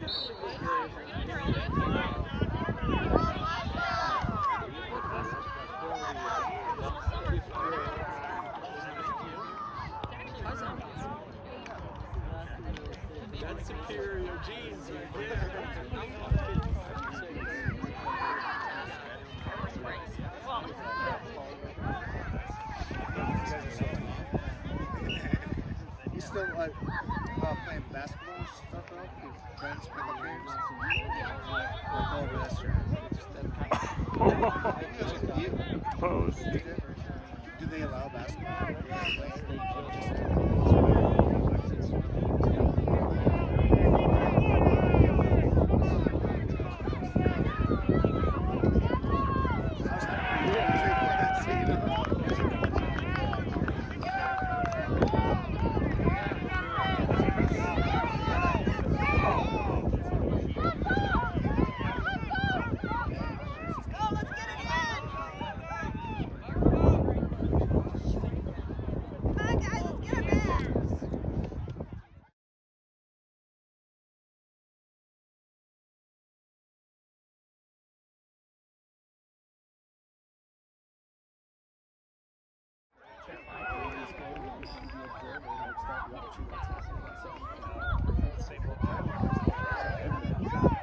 That's superior genes right there. You still playing basketball and stuff out? Your friends pickup games? Like over this year. Pose. Do they allow basketball? Same